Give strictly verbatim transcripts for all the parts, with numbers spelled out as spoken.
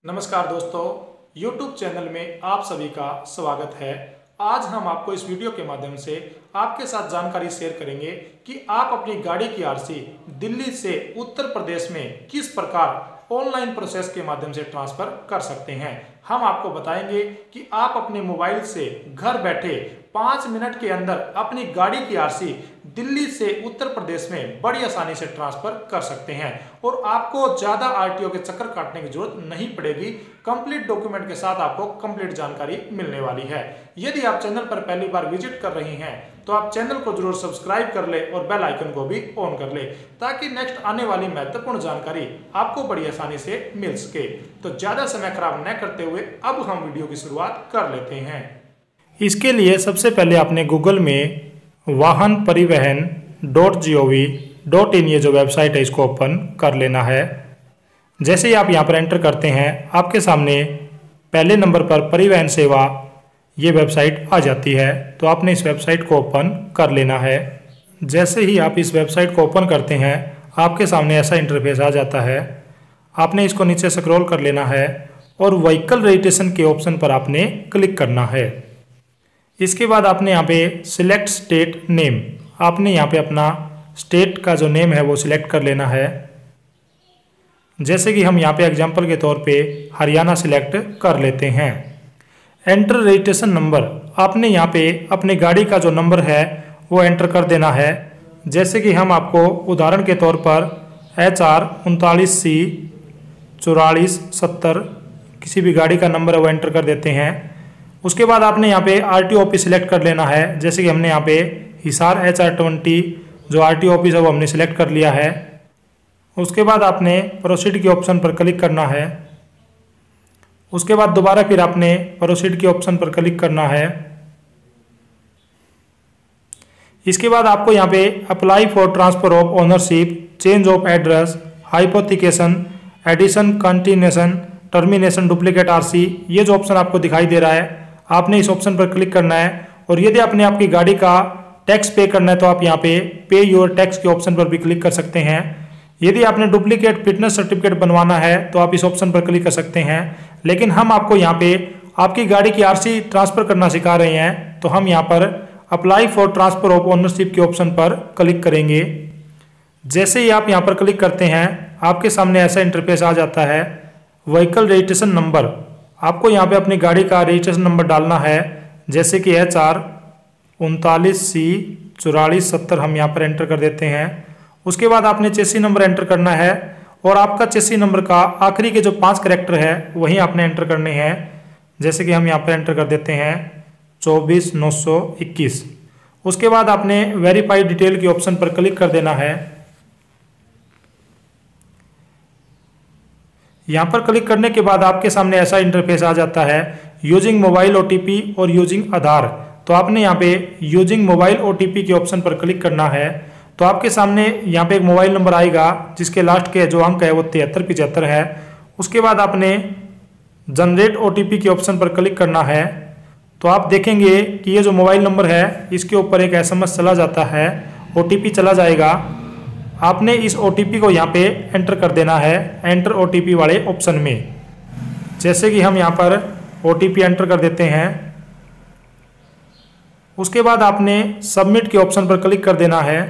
नमस्कार दोस्तों, YouTube channel में आप सभी का स्वागत है। आज हम आपको इस वीडियो के माध्यम से आपके साथ जानकारी शेयर करेंगे कि आप अपनी गाड़ी की आरसी दिल्ली से उत्तर प्रदेश में किस प्रकार ऑनलाइन प्रोसेस के माध्यम से ट्रांसफर कर सकते हैं। हम आपको बताएंगे कि आप अपने मोबाइल से घर बैठे पाँच मिनट के अंदर अपनी गाड़ी की आरसी दिल्ली से उत्तर प्रदेश में बड़ी आसानी से ट्रांसफर कर सकते हैं और आपको ज़्यादा आरटीओ के चक्कर काटने की जरूरत नहीं पड़ेगी। कंप्लीट डॉक्यूमेंट के साथ आपको कंप्लीट जानकारी मिलने वाली है। यदि आप चैनल पर पहली बार विजिट कर रहे हैं तो आप चैनल को जरूर सब्सक्राइब कर ले और बेल आइकन को भी ऑन कर ले ताकि नेक्स्ट आने वाली महत्वपूर्ण जानकारी आपको बड़ी आसानी से मिल सके। तो ज़्यादा समय खराब न करते हुए अब हम वीडियो की शुरुआत कर लेते हैं। इसके लिए सबसे पहले आपने गूगल में वाहन परिवहन dot G O V dot in ये जो वेबसाइट है इसको ओपन कर लेना है। जैसे ही आप यहाँ पर एंटर करते हैं आपके सामने पहले नंबर पर परिवहन सेवा ये वेबसाइट आ जाती है। तो आपने इस वेबसाइट को ओपन कर लेना है। जैसे ही आप इस वेबसाइट को ओपन करते हैं आपके सामने ऐसा इंटरफेस आ जाता है। आपने इसको नीचे स्क्रॉल कर लेना है और व्हीकल रजिस्ट्रेशन के ऑप्शन पर आपने क्लिक करना है। इसके बाद आपने यहाँ पे सिलेक्ट स्टेट नेम, आपने यहाँ पे अपना स्टेट का जो नेम है वो सिलेक्ट कर लेना है। जैसे कि हम यहाँ पे एग्जांपल के तौर पे हरियाणा सिलेक्ट कर लेते हैं। एंटर रजिस्ट्रेशन नंबर, आपने यहाँ पे अपनी गाड़ी का जो नंबर है वो एंटर कर देना है। जैसे कि हम आपको उदाहरण के तौर पर एच आर उनतालीस सी चौरालीस सत्तर किसी भी गाड़ी का नंबर है वो एंटर कर देते हैं। उसके बाद आपने यहाँ पे आरटीओ ऑफिस सिलेक्ट कर लेना है। जैसे कि हमने यहाँ पे हिसार एच आर ट्वेंटी जो आरटीओ ऑफिस है वो हमने सिलेक्ट कर लिया है। उसके बाद आपने प्रोसीड के ऑप्शन पर क्लिक करना है। उसके बाद दोबारा फिर आपने प्रोसीड के ऑप्शन पर क्लिक करना है। इसके बाद आपको यहाँ पे apply for transfer of ownership, change of address, hypothecation, addition, continuation, termination, duplicate RC ये जो ऑप्शन आपको दिखाई दे रहा है आपने इस ऑप्शन पर क्लिक करना है। और यदि आपने आपकी गाड़ी का टैक्स पे करना है तो आप यहाँ पे पे योर टैक्स के ऑप्शन पर भी क्लिक कर सकते हैं। यदि आपने डुप्लीकेट फिटनेस सर्टिफिकेट बनवाना है तो आप इस ऑप्शन पर क्लिक कर सकते हैं। लेकिन हम आपको यहाँ पे आपकी गाड़ी की आरसी ट्रांसफर करना सिखा रहे हैं तो हम यहाँ पर apply for transfer of ownership के ऑप्शन पर क्लिक करेंगे। जैसे ही आप यहाँ पर क्लिक करते हैं आपके सामने ऐसा इंटरफेस आ जाता है। व्हीकल रजिस्ट्रेशन नंबर, आपको यहाँ पे अपनी गाड़ी का रजिस्ट्रेशन नंबर डालना है। जैसे कि एच आर उनतालीस सी चौरालीस सत्तर हम यहाँ पर एंटर कर देते हैं। उसके बाद आपने चेसी नंबर एंटर करना है और आपका चेसी नंबर का आखिरी के जो पांच कैरेक्टर है वही आपने एंटर करने हैं। जैसे कि हम यहाँ पर एंटर कर देते हैं चौबीस नौ सौ इक्कीस। उसके बाद आपने वेरीफाइड डिटेल के ऑप्शन पर क्लिक कर देना है। यहाँ पर क्लिक करने के बाद आपके सामने ऐसा इंटरफेस आ जाता है यूजिंग मोबाइल ओटीपी और यूजिंग आधार। तो आपने यहाँ पे यूजिंग मोबाइल ओटीपी के ऑप्शन पर क्लिक करना है। तो आपके सामने यहाँ पे एक मोबाइल नंबर आएगा जिसके लास्ट के जो अंक है वो तिहत्तर पिचहत्तर है। उसके बाद आपने जनरेट ओटीपी के ऑप्शन पर क्लिक करना है। तो आप देखेंगे कि ये जो मोबाइल नंबर है इसके ऊपर एक एसएमएस चला जाता है, ओटीपी चला जाएगा। आपने इस ओटीपी को यहाँ पे एंटर कर देना है एंटर ओटीपी वाले ऑप्शन में। जैसे कि हम यहाँ पर ओटीपी एंटर कर देते हैं। उसके बाद आपने सबमिट के ऑप्शन पर क्लिक कर देना है।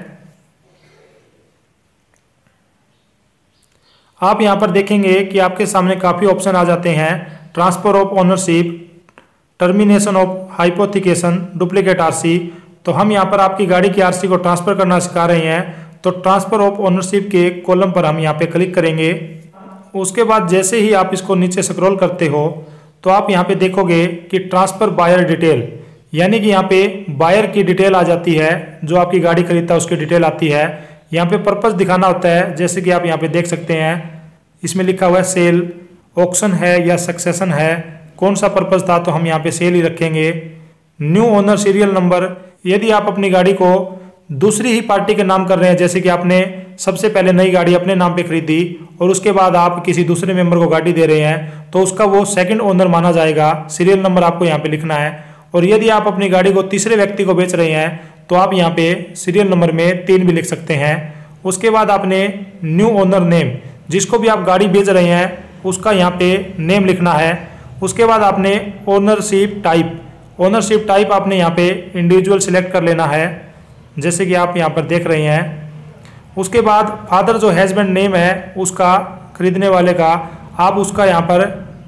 आप यहाँ पर देखेंगे कि आपके सामने काफ़ी ऑप्शन आ जाते हैं, transfer of ownership, termination of hypothecation, duplicate RC. तो हम यहाँ पर आपकी गाड़ी की आरसी को ट्रांसफर करना सिखा रहे हैं। तो ट्रांसफर ऑफ ओनरशिप के कॉलम पर हम यहाँ पे क्लिक करेंगे। उसके बाद जैसे ही आप इसको नीचे स्क्रॉल करते हो तो आप यहाँ पे देखोगे कि ट्रांसफर बायर डिटेल, यानी कि यहाँ पे बायर की डिटेल आ जाती है, जो आपकी गाड़ी खरीदता है उसकी डिटेल आती है। यहाँ पे पर्पस दिखाना होता है। जैसे कि आप यहाँ पे देख सकते हैं इसमें लिखा हुआ है सेल, ऑक्शन है या सक्सेशन है, कौन सा पर्पस था तो हम यहाँ पे सेल ही रखेंगे। न्यू ओनर सीरियल नंबर, यदि आप अपनी गाड़ी को दूसरी ही पार्टी के नाम कर रहे हैं, जैसे कि आपने सबसे पहले नई गाड़ी अपने नाम पे खरीदी और उसके बाद आप किसी दूसरे मेंबर को गाड़ी दे रहे हैं तो उसका वो सेकंड ओनर माना जाएगा। सीरियल नंबर आपको यहाँ पे लिखना है। और यदि आप अपनी गाड़ी को तीसरे व्यक्ति को बेच रहे हैं तो आप यहाँ पे सीरियल नंबर में तीन भी लिख सकते हैं। उसके बाद आपने न्यू ओनर नेम, जिसको भी आप गाड़ी बेच रहे हैं उसका यहाँ पे नेम लिखना है। उसके बाद आपने ओनरशिप टाइप ओनरशिप टाइप आपने यहाँ पे इंडिविजुअल सिलेक्ट कर लेना है, जैसे कि आप यहाँ पर देख रहे हैं। उसके बाद फादर जो हैज़बैंड नेम है उसका, खरीदने वाले का, आप उसका यहाँ पर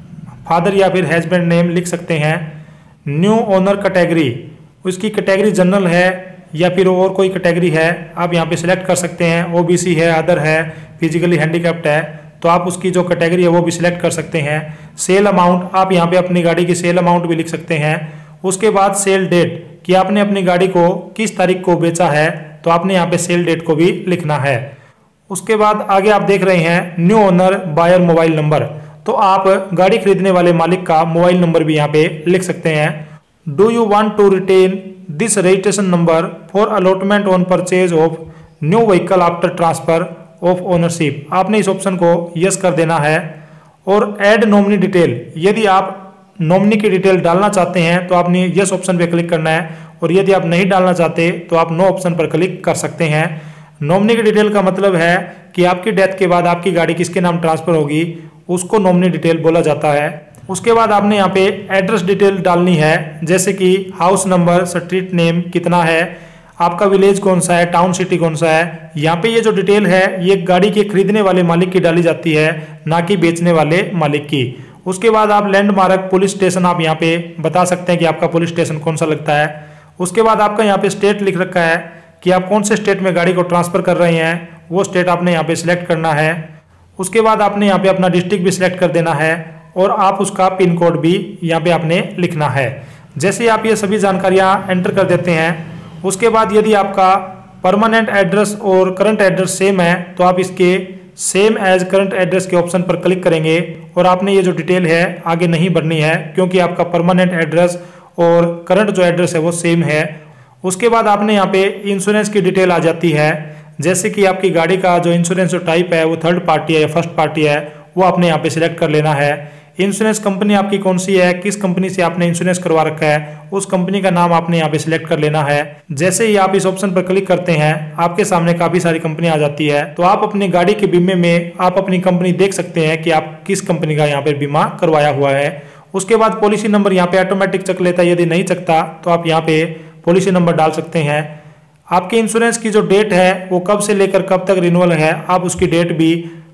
फादर या फिर हैज़बैंड नेम लिख सकते हैं। न्यू ओनर कैटेगरी, उसकी कैटेगरी जनरल है या फिर और कोई कैटेगरी है, आप यहाँ पे सिलेक्ट कर सकते हैं। ओबीसी है, अदर है, फिजिकली हैंडीकैप्ड है, तो आप उसकी जो कैटेगरी है वो भी सिलेक्ट कर सकते हैं। सेल अमाउंट, आप यहाँ पे अपनी गाड़ी की सेल अमाउंट भी लिख सकते हैं। उसके बाद सेल डेट, कि आपने अपनी गाड़ी को किस तारीख को बेचा है, तो आपने यहाँ पे सेल डेट को भी लिखना है। उसके बाद आगे आप देख रहे हैं new owner buyer mobile number, तो आप गाड़ी खरीदने वाले मालिक का मोबाइल नंबर भी यहाँ पे लिख सकते हैं। Do you want to retain this registration number for allotment on purchase of new vehicle after transfer of ownership, आपने इस ऑप्शन को यस कर देना है। और ऐड नॉमिनी डिटेल, यदि आप नॉमिनी की डिटेल डालना चाहते हैं तो आपने यस ऑप्शन पे क्लिक करना है, और यदि आप नहीं डालना चाहते तो आप नो ऑप्शन पर क्लिक कर सकते हैं। नॉमिनी की डिटेल का मतलब है कि आपकी डेथ के बाद आपकी गाड़ी किसके नाम ट्रांसफर होगी, उसको नॉमिनी डिटेल बोला जाता है। उसके बाद आपने यहाँ पे एड्रेस डिटेल डालनी है, जैसे कि हाउस नंबर, स्ट्रीट नेम कितना है, आपका विलेज कौन सा है, टाउन सिटी कौन सा है। यहाँ पे ये जो डिटेल है ये गाड़ी के खरीदने वाले मालिक की डाली जाती है, ना कि बेचने वाले मालिक की। उसके बाद आप लैंडमार्क, पुलिस स्टेशन आप यहाँ पे बता सकते हैं कि आपका पुलिस स्टेशन कौन सा लगता है। उसके बाद आपका यहाँ पे स्टेट लिख रखा है कि आप कौन से स्टेट में गाड़ी को ट्रांसफर कर रहे हैं, वो स्टेट आपने यहाँ पे सिलेक्ट करना है। उसके बाद आपने यहाँ पे अपना डिस्ट्रिक्ट भी सिलेक्ट कर देना है, और आप उसका पिन कोड भी यहाँ पे आपने लिखना है। जैसे ही आप ये सभी जानकारियाँ एंटर कर देते हैं, उसके बाद यदि आपका परमानेंट एड्रेस और करंट एड्रेस सेम है तो आप इसके सेम एज करंट एड्रेस के ऑप्शन पर क्लिक करेंगे, और आपने ये जो डिटेल है आगे नहीं भरनी है, क्योंकि आपका परमानेंट एड्रेस और करंट जो एड्रेस है वो सेम है। उसके बाद आपने यहाँ पे इंश्योरेंस की डिटेल आ जाती है, जैसे कि आपकी गाड़ी का जो इंश्योरेंस जो टाइप है वो थर्ड पार्टी है या फर्स्ट पार्टी है, वो आपने यहाँ पे सिलेक्ट कर लेना है। इंश्योरेंस कंपनी आपकी कौन सी है, किस कंपनी से आपने इंश्योरेंस करवा रखा है, उस कंपनी का नाम आपने यहाँ पे सिलेक्ट कर लेना है। जैसे ही आप इस ऑप्शन पर क्लिक करते हैं आपके सामने काफी सारी कंपनी आ जाती है, तो आप अपनी गाड़ी के बीमे में आप अपनी कंपनी देख सकते हैं कि आप किस कंपनी का यहाँ पे बीमा करवाया हुआ है। उसके बाद पॉलिसी नंबर यहाँ पे ऑटोमेटिक चक लेता है, यदि नहीं चकता तो आप यहाँ पे पॉलिसी नंबर डाल सकते हैं। आपके इंश्योरेंस की जो डेट है वो कब से लेकर कब तक रिन्यूअल है, आप उसकी डेट भी,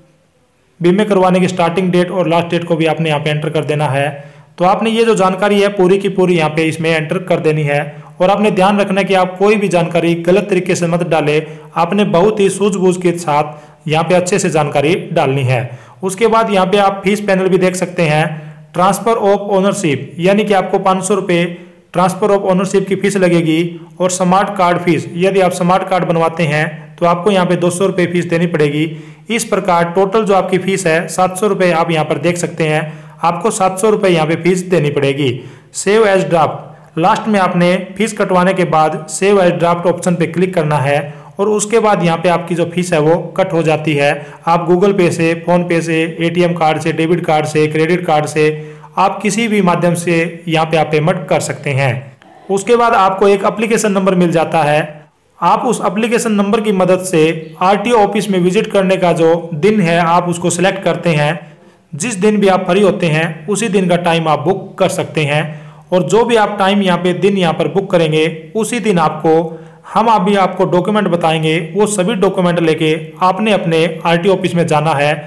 बीमे करवाने की स्टार्टिंग डेट और लास्ट डेट को भी आपने यहाँ पे एंटर कर देना है। तो आपने ये जो जानकारी है पूरी की पूरी यहाँ पे इसमें एंटर कर देनी है, और आपने ध्यान रखना है कि आप कोई भी जानकारी गलत तरीके से मत डालें, आपने बहुत ही सूझबूझ के साथ यहाँ पे अच्छे से जानकारी डालनी है। उसके बाद यहाँ पे आप फीस पैनल भी देख सकते हैं, ट्रांसफर ऑफ ओनरशिप, यानी कि आपको पाँच सौ रुपये ट्रांसफर ऑफ ओनरशिप की फीस लगेगी, और स्मार्ट कार्ड फीस, यदि आप स्मार्ट कार्ड बनवाते हैं तो आपको यहाँ पे दो सौ रुपये फीस देनी पड़ेगी। इस प्रकार टोटल जो आपकी फीस है सात सौ रुपये आप यहाँ पर देख सकते हैं, आपको सात सौ रुपये यहाँ पे फीस देनी पड़ेगी। सेव एज ड्राफ्ट, लास्ट में आपने फीस कटवाने के बाद सेव एज ड्राफ्ट ऑप्शन पे क्लिक करना है, और उसके बाद यहाँ पे आपकी जो फीस है वो कट हो जाती है। आप गूगल पे से, फोन पे से, एटीएम कार्ड से, डेबिट कार्ड से, क्रेडिट कार्ड से, आप किसी भी माध्यम से यहाँ पे आप पेमेंट कर सकते हैं। उसके बाद आपको एक एप्लीकेशन नंबर मिल जाता है, आप उस एप्लीकेशन नंबर की मदद से आरटीओ ऑफिस में विजिट करने का जो दिन है आप उसको सिलेक्ट करते हैं। जिस दिन भी आप फ्री होते हैं उसी दिन का टाइम आप बुक कर सकते हैं, और जो भी आप टाइम यहाँ पे दिन यहाँ पर बुक करेंगे उसी दिन आपको हम अभी आपको डॉक्यूमेंट बताएंगे, वो सभी डॉक्यूमेंट लेके आपने अपने आरटीओ ऑफिस में जाना है।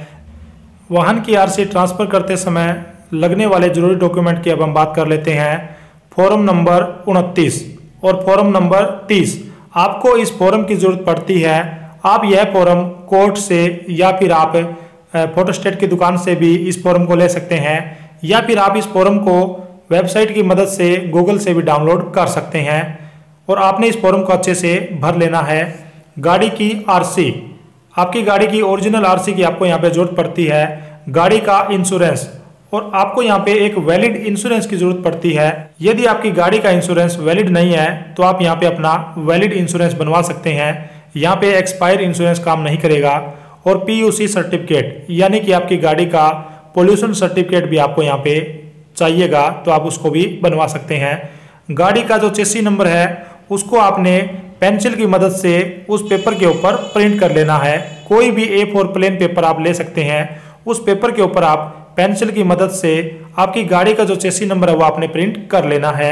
वाहन की आरसी ट्रांसफर करते समय लगने वाले जरूरी डॉक्यूमेंट की अब हम बात कर लेते हैं। फॉर्म नंबर उनतीस और फॉर्म नंबर तीस, आपको इस फॉर्म की जरूरत पड़ती है। आप यह फॉर्म कोर्ट से या फिर आप फोटोस्टेट की दुकान से भी इस फॉर्म को ले सकते हैं, या फिर आप इस फॉर्म को वेबसाइट की मदद से गूगल से भी डाउनलोड कर सकते हैं, और आपने इस फॉर्म को अच्छे से भर लेना है। गाड़ी की आरसी, आपकी गाड़ी की ओरिजिनल आरसी की आपको यहाँ पे जरूरत पड़ती है। गाड़ी का इंश्योरेंस, और आपको यहाँ पे एक वैलिड इंश्योरेंस की जरूरत पड़ती है। यदि आपकी गाड़ी का इंश्योरेंस वैलिड नहीं है तो आप यहाँ पे अपना वैलिड इंश्योरेंस बनवा सकते हैं, यहाँ पे एक्सपायर इंश्योरेंस काम नहीं करेगा। और पीयूसी सर्टिफिकेट, यानी कि आपकी गाड़ी का पोल्यूशन सर्टिफिकेट भी आपको यहाँ पे चाहिएगा, तो आप उसको भी बनवा सकते हैं। गाड़ी का जो चेसी नंबर है उसको आपने पेंसिल की मदद से उस पेपर के ऊपर प्रिंट कर लेना है। कोई भी ए फोर प्लेन पेपर आप ले सकते हैं, उस पेपर के ऊपर आप पेंसिल की मदद से आपकी गाड़ी का जो चेसी नंबर है वो आपने प्रिंट कर लेना है।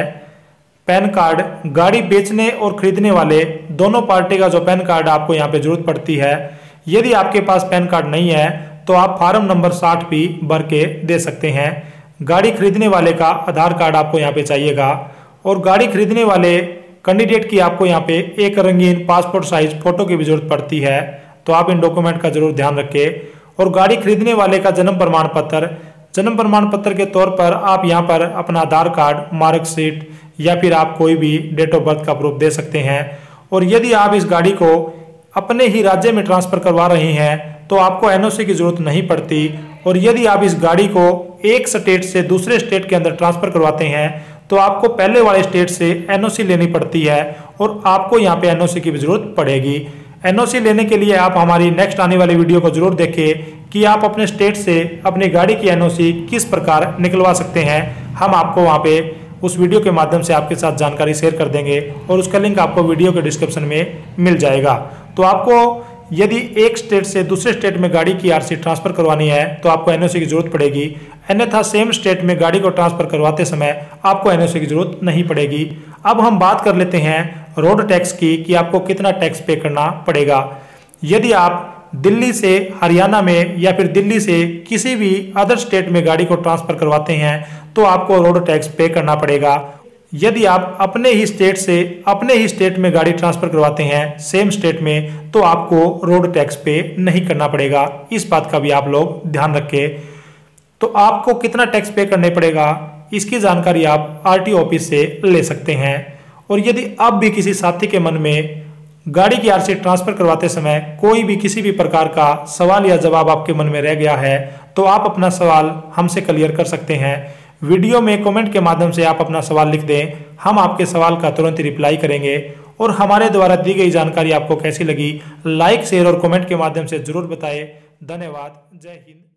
पैन कार्ड, गाड़ी बेचने और खरीदने वाले दोनों पार्टी का जो पैन कार्ड आपको यहाँ पे जरूरत पड़ती है। यदि आपके पास पैन कार्ड नहीं है तो आप फार्म नंबर साठ भी भर के दे सकते हैं। गाड़ी खरीदने वाले का आधार कार्ड आपको यहाँ पे चाहिएगा और गाड़ी खरीदने वाले कैंडिडेट की आपको यहाँ पे एक रंगीन पासपोर्ट साइज फोटो की भी जरूरत पड़ती है, तो आप इन डॉक्यूमेंट का जरूर ध्यान रखें। और गाड़ी खरीदने वाले का जन्म प्रमाण पत्र, जन्म प्रमाण पत्र के तौर पर आप यहाँ पर अपना आधार कार्ड, मार्कशीट या फिर आप कोई भी डेट ऑफ बर्थ का प्रूफ दे सकते हैं। और यदि आप इस गाड़ी को अपने ही राज्य में ट्रांसफर करवा रहे हैं तो आपको एनओसी की जरूरत नहीं पड़ती। और यदि आप इस गाड़ी को एक स्टेट से दूसरे स्टेट के अंदर ट्रांसफर करवाते हैं तो आपको पहले वाले स्टेट से एनओसी लेनी पड़ती है और आपको यहाँ पे एनओसी की भी जरूरत पड़ेगी। एनओसी लेने के लिए आप हमारी नेक्स्ट आने वाली वीडियो को जरूर देखें कि आप अपने स्टेट से अपनी गाड़ी की एनओसी किस प्रकार निकलवा सकते हैं। हम आपको वहाँ पे उस वीडियो के माध्यम से आपके साथ जानकारी शेयर कर देंगे और उसका लिंक आपको वीडियो के डिस्क्रिप्शन में मिल जाएगा। तो आपको यदि एक स्टेट से दूसरे स्टेट में गाड़ी की आरसी ट्रांसफर करवानी है तो आपको एनओसी की जरूरत पड़ेगी, अन्यथा सेम स्टेट में गाड़ी को ट्रांसफर करवाते समय आपको एनओसी की जरूरत नहीं पड़ेगी। अब हम बात कर लेते हैं रोड टैक्स की कि आपको कितना टैक्स पे करना पड़ेगा। यदि आप दिल्ली से हरियाणा में या फिर दिल्ली से किसी भी अदर स्टेट में गाड़ी को ट्रांसफर करवाते हैं तो आपको रोड टैक्स पे करना पड़ेगा। यदि आप अपने ही स्टेट से अपने ही स्टेट में गाड़ी ट्रांसफर करवाते हैं सेम स्टेट में तो आपको रोड टैक्स पे नहीं करना पड़ेगा। इस बात का भी आप लोग ध्यान रखें। तो आपको कितना टैक्स पे करने पड़ेगा इसकी जानकारी आप आरटीओ ऑफिस से ले सकते हैं। और यदि अब भी किसी साथी के मन में गाड़ी की आरसी ट्रांसफर करवाते समय कोई भी किसी भी प्रकार का सवाल या जवाब आपके मन में रह गया है तो आप अपना सवाल हमसे क्लियर कर सकते हैं। वीडियो में कमेंट के माध्यम से आप अपना सवाल लिख दें, हम आपके सवाल का तुरंत रिप्लाई करेंगे। और हमारे द्वारा दी गई जानकारी आपको कैसी लगी लाइक, शेयर और कमेंट के माध्यम से जरूर बताएं। धन्यवाद। जय हिंद।